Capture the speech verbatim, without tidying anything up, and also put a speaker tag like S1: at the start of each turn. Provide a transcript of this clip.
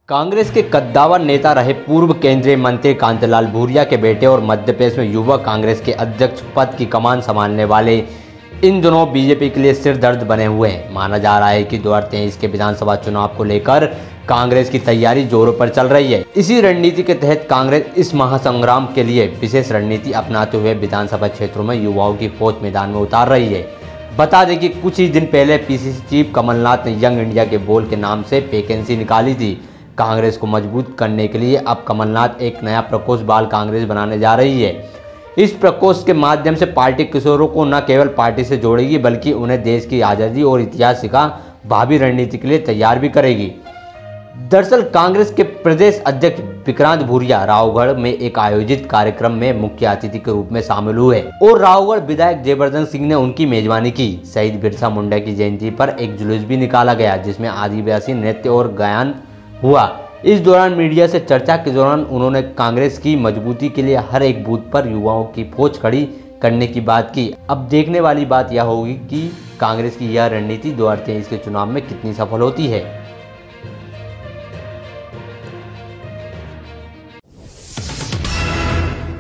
S1: कांग्रेस के कद्दावर नेता रहे पूर्व केंद्रीय मंत्री कांतिलाल भूरिया के बेटे और मध्य प्रदेश में युवा कांग्रेस के अध्यक्ष पद की कमान संभालने वाले इन दिनों बीजेपी के लिए सिरदर्द बने हुए हैं। माना जा रहा है कि दो हज़ार तेईस के विधानसभा चुनाव को लेकर कांग्रेस की तैयारी जोरों पर चल रही है। इसी रणनीति के तहत कांग्रेस इस महासंग्राम के लिए विशेष रणनीति अपनाते हुए विधानसभा क्षेत्रों में युवाओं की फौज मैदान में उतार रही है। बता दें कि कुछ ही दिन पहले पीसीसी चीफ कमलनाथ ने यंग इंडिया के बोल के नाम से वैकेंसी निकाली थी। कांग्रेस को मजबूत करने के लिए अब कमलनाथ एक नया प्रकोष्ठ बाल कांग्रेस बनाने जा रही है। इस प्रकोष्ठ के माध्यम से पार्टी किशोरों को न केवल पार्टी से जोड़ेगी बल्कि उन्हें देश की आज़ादी और इतिहास का भावी रणनीति के लिए तैयार भी करेगी। दरअसल कांग्रेस के प्रदेश अध्यक्ष विक्रांत भूरिया रावगढ़ में एक आयोजित कार्यक्रम में मुख्य अतिथि के रूप में शामिल हुए और रावगढ़ विधायक जयवर्धन सिंह ने उनकी मेजबानी की। शहीद बिरसा मुंडा की जयंती पर एक जुलूस भी निकाला गया जिसमें आदिवासी नृत्य और गायन हुआ। इस दौरान मीडिया से चर्चा के दौरान उन्होंने कांग्रेस की मजबूती के लिए हर एक बूथ पर युवाओं की फौज खड़ी करने की बात की। अब देखने वाली बात यह होगी कि कांग्रेस की यह रणनीति दो हज़ार तेईस के चुनाव में कितनी सफल होती है।